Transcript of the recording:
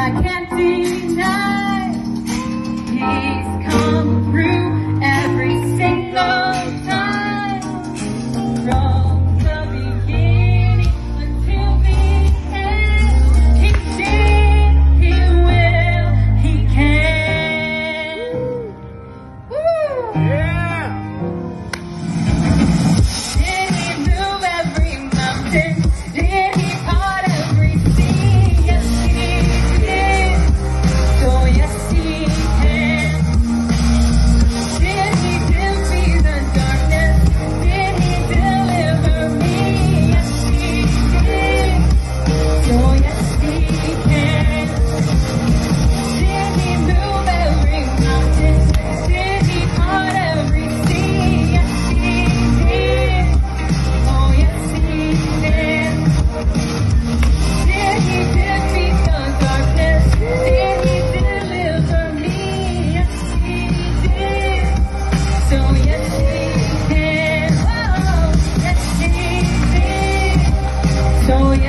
I can't deny He's come through every single time. From the beginning until the end, He did, He will, He can. Woo! Yeah! Did He move every mountain? Did He part every sea? Yes, He did. So yes, He can. Did He defeat the darkness? Did He deliver me? Yes, He did. So yes, He can. Did He move every mountain? Did He part every sea? Yes, He did. Oh yes, He can. Did He defeat the darkness? Did He deliver me? Yes, He did. So yes, He can. Oh, yes, He did. So yes.